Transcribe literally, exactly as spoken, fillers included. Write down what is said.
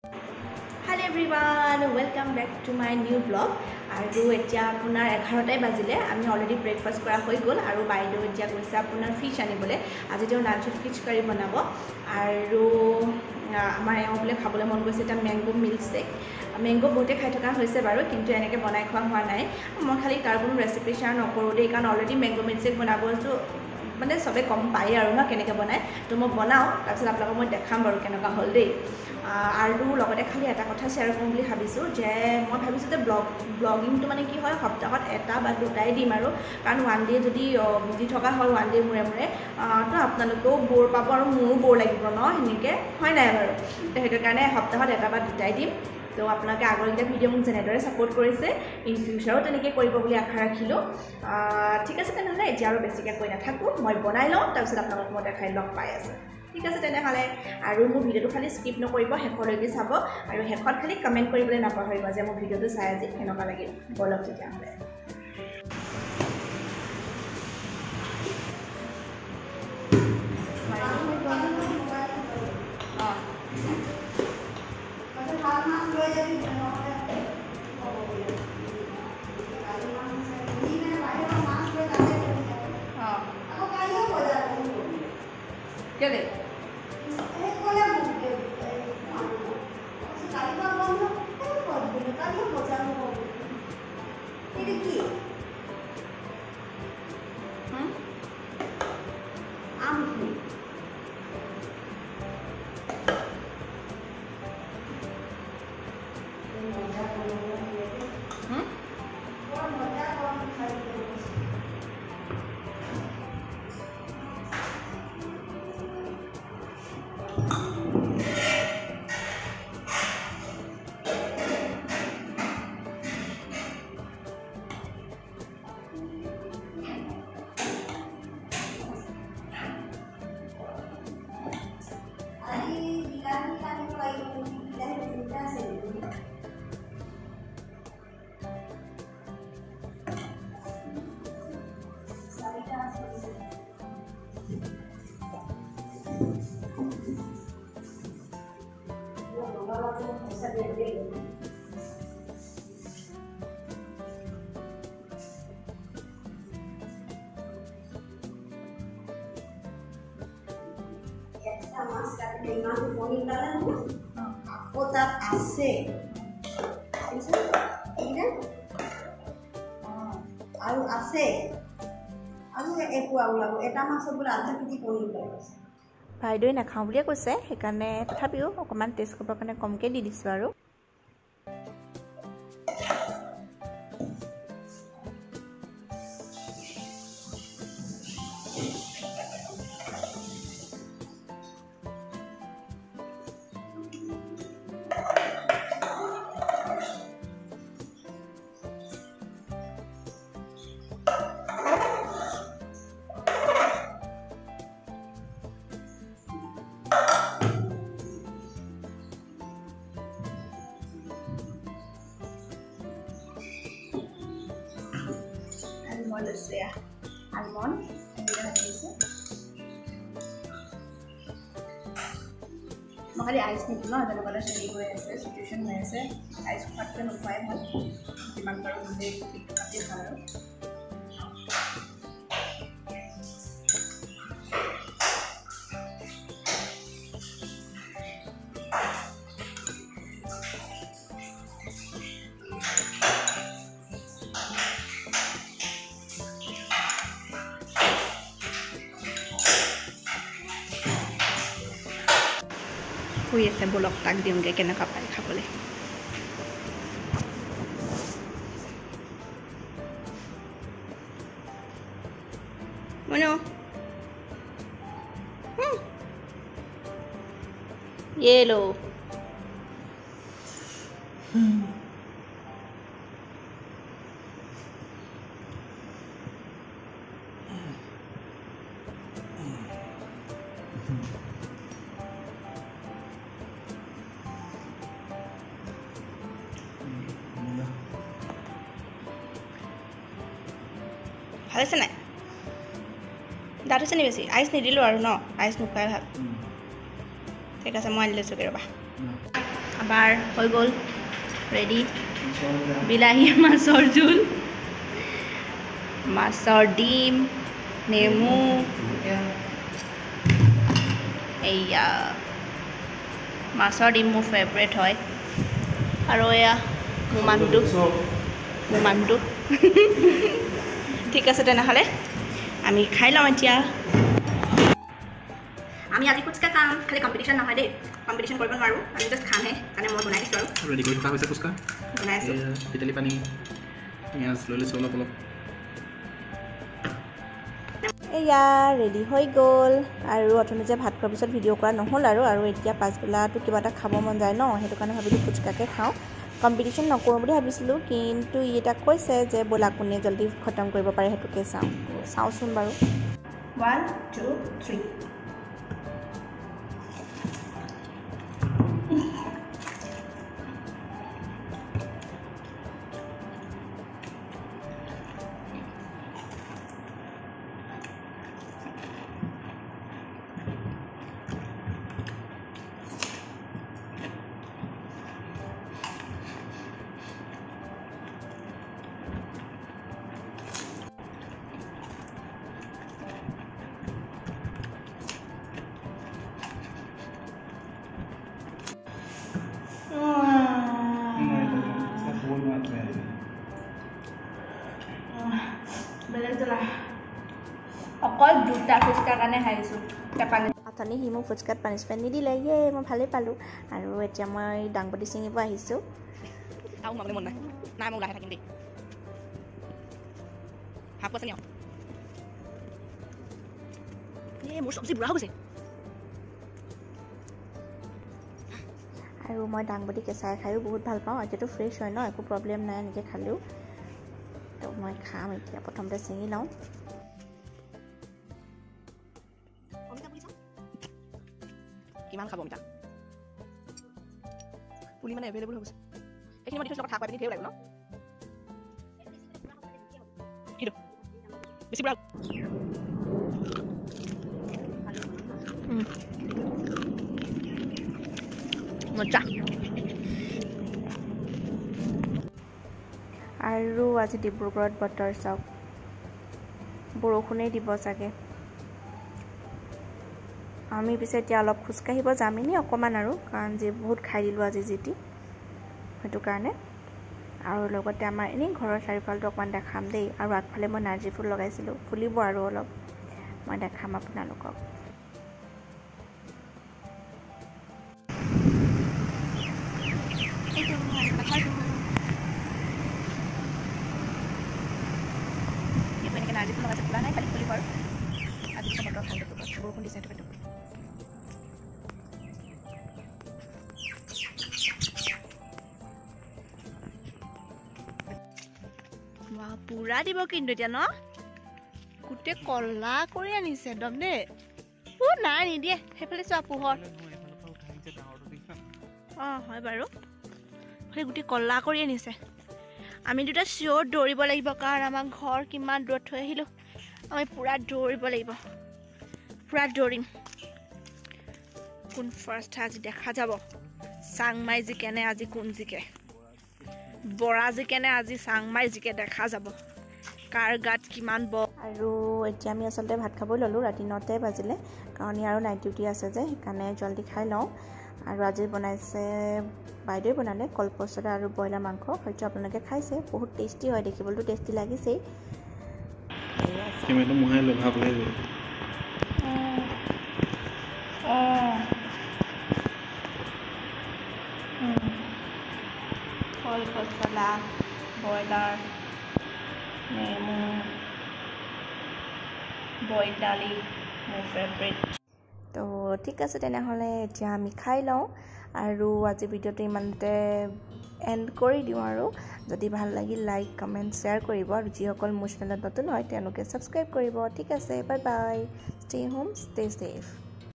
Hello everyone, welcome back to my new vlog. আৰু এতিয়া আপোনাৰ এঘাৰটাই বাজিলে আমি অলৰেডি ব্ৰেকফাষ্ট কৰা হৈ গ'ল আৰু বাইদেউ এতিয়া গৈছে আপোনাৰ ফিছ আনিবলৈ আজি তেওঁ লাঞ্চত ফিছ কাৰী বনাব আৰু আমাৰ এওঁ বোলে খাবলৈ মন গৈছে এটা মেংগো মিল্ক শেক মেংগো বহুতে খাই থকা হৈছে বাৰু কিন্তু এনেকৈ বনাই খোৱা হোৱা নাই মই খালি তাৰ কোনো ৰেচিপি শ্বেয়াৰ নকৰোঁ দেই কাৰণ অলৰেডি মেংগো মিল্ক শেক বনাবতো মানে সবে গম পায় আৰু ন কেনেকৈ বনায় তো মই বনাওঁ তাৰপিছত আপোনালোকক মই দেখাম বাৰু কেনেকুৱা হ'ল দেই আৰু লগতে খালি এটা কথা শ্বেয়াৰ কৰিম বুলি ভাবিছোঁ যে মই ভাবিছোঁ যে ব্লগ ব্লগিংটো মানে কি হয় সপ্তাহত এটা বা দুটাই দিম আৰু কাৰণ ওৱান ডে যদি দি থকা হয় ওৱান ডে মূৰে মূৰে তো আপোনালোকেও ব'ৰ পাব আৰু মোৰো ব'ৰ লাগিব ন সেনেকৈ হয় নাই বাৰু তো সেইটো কাৰণে সপ্তাহত এটা বা দুটাই দিম তো আপোনালোকে আগৰকেইটা ভিডিঅ' মোক যেনেদৰে ছাপোৰ্ট কৰিছে ইন ফিউচাৰো তেনেকৈ কৰিব বুলি আশা ৰাখিলোঁ ঠিক আছে তেনেহ'লে এতিয়া আৰু বেছিকৈ কৈ নাথাকোঁ মই বনাই লওঁ তাৰপিছত আপোনালোকক মই দেখাই লগ পাই আছোঁ ঠিক আছে তেনেহ'লে আৰু মোৰ ভিডিঅ'টো খালি স্কিপ নকৰিব শেষলৈকে চাব আৰু শেষত খালি কমেণ্ট কৰিবলৈ নাপাহৰিব যে মোৰ ভিডিঅ'টো চাই আজি কেনেকুৱা লাগিল বলক তেতিয়াহ'লে কেলে Otak ase, ini alu ase, alu eku alu lagu, eta masuk bulan ada kiti poni bagus. বাইদেৱে নাখাওঁ বুলিয়ে কৈছে সেইকাৰণে তথাপিও অকণমান টেষ্ট কৰিবৰ কাৰণে কমকৈ দি দিছোঁ আৰু almond আছে almond এটা আছে মহালি আইস নিটো না যেন বলা সেই হৈ আছে সিচুয়েশন হৈ আছে আইস ফাটতে নপায় ভাল কিমান পাৰো যে পিকটো কাটি খাওঁ শুই আছে বলক তাক দিওঁগৈ কেনেকুৱা পায় খাবলৈ মনো येलो ভাল আছে নাই দাঁত আছে নি বেছি আইচ নিদিলোঁ আৰু ন আইচ নোখোৱাই ভাল ঠিক আছে মই আনি লৈছোঁ ৰ'বা আবার হৈ গ'ল রেডি বিলাহী মাছৰ জোল মাছৰ ডিম নেমু এইয়া মাছৰ ডিম মোৰ ফেভাৰিট হয় আৰু এয়া মুমানটো মুমানটো ঠিক আছে তেনেহ'লে আমি খাই লওঁ এতিয়া আমি আজি ফুচকা খাম খালি কম্পিটিশ্যন নহয় দেই কম্পিটিশ্যন কৰিব নোৱাৰোঁ আমি জাষ্ট খামহে কাৰণে মই বনাই দিছোঁ আৰু ৰেডি কৰি থকা হৈছে ফুচকা বনাই আছোঁ তেতেলী পানী পিঁয়াজ লৈ লৈছোঁ অলপ অলপ এয়া ৰেডি হৈ গ'ল আৰু অথনি যে ভাত খোৱাৰ পিছত ভিডিঅ' কৰা নহ'ল আৰু আৰু এতিয়া পাছবেলাটো কিবা এটা খাব মন যায় ন সেইটো কাৰণে ভাবিলোঁ ফুচকাকে খাওঁ কম্পিটিশ্যন নকৰোঁ বুলি ভাবিছিলোঁ কিন্তু ই এটা কৈছে যে ব'লা কোনে জল্দি খতম কৰিব পাৰে সেইটোকে চাওঁ চাওঁচোন বাৰু ওৱান টু থ্ৰী অকল দুটা ফুচকাৰ কাৰণে খাইছোঁ অথনি সি মোক ফুচকাত পানিছমেণ্ট নিদিলে ইয়ে মই ভালেই পালোঁ আৰু এতিয়া মই দাংবডি ছিঙিব আহিছোঁ আৰু মাবলৈ মন নাই নাই মই ওলাই থাকিম দেই হাফ আছে নি এই মোৰ চব্জি বুঢ়া হৈ গৈছে আৰু মই দাংবডি কেঁচাই খায়ো বহুত ভাল পাওঁ এতিয়াতো ফ্ৰেছ হয় ন একো প্ৰব্লেম নাই এনেকৈ খালেও তো মই খাম এতিয়া প্ৰথমতে ছিঙি লওঁ কিমান খাব মিঠা পুলি মানে এভেইলেবল হৈ গৈছে এইখিনি মই দিছোঁ খাই পাই পিনি ধেৰ লাগিব ন কিটো বেছি বুঢ়া মজা আৰু আজি ডিব্ৰুগড়ত বতৰ চাওক বৰষুণেই দিব চাগে আমি পিছে এতিয়া অলপ খোজকাঢ়িব যাম এনেই অকণমান আৰু কাৰণ যে বহুত খাই দিলোঁ আজি যিটি সেইটো কাৰণে আৰু লগতে আমাৰ এনেই ঘৰৰ চাৰিওফালটো অকণমান দেখাম দেই আৰু আগফালে মই নাৰ্জী ফুল লগাইছিলোঁ ফুলিব আৰু অলপ মই দেখাম আপোনালোকক নাৰ্জী ফুল লগাইছে ফুলা নাই খালি ফুলিব আৰু আজি বতৰ ঠাণ্ডা বৰষুণ দিছে সেইটো পুৰা দিব কিন্তু এতিয়া ন গোটেই কলা কৰি আনিছে একদম দেই ও নাই নিদিয়ে সেইফালে চোৱা পোহৰ অঁ হয় বাৰু সেই গোটেই কলা কৰি আনিছে আমি দুটা চিঞৰ দৌৰিব লাগিব কাৰণ আমাৰ ঘৰ কিমান দূৰত থৈ আহিলোঁ আমি পুৰা দৌৰিব লাগিব পুৰা দৌৰিম কোন ফাৰ্ষ্ট আজি দেখা যাব চাংমাই জিকেনে আজি কোন জিকে বৰা জিকেনে আজি চাংমাই জিকে দেখা যাব কাৰ গাত কিমান ব আৰু এতিয়া আমি আচলতে ভাত খাবই ল'লোঁ ৰাতি নটাই বাজিলে কাৰণ ইয়াৰো নাইট ডিউটি আছে যে সেইকাৰণে জল্দি খাই লওঁ আৰু আজি বনাইছে বাইদেৱে বনালে কলপচলা আৰু ব্ৰইলাৰ মাংস হয়তো আপোনালোকে খাইছে বহুত টেষ্টি হয় দেখিবলৈতো টেষ্টি লাগিছেই কলপচলা ব্ৰইলাৰ নেমু বইল দালি মোৰ ফেভৰেট তো ঠিক আছে তেনেহ'লে এতিয়া আমি খাই লওঁ আৰু আজি ভিডিঅ'টো ইমানতে এণ্ড কৰি দিওঁ আৰু যদি ভাল লাগিল লাইক কমেণ্ট শ্বেয়াৰ কৰিব আৰু যিসকল মোৰ চেনেলত নতুন হয় তেওঁলোকে ছাবস্ক্ৰাইব কৰিব ঠিক আছে bye bye stay home stay safe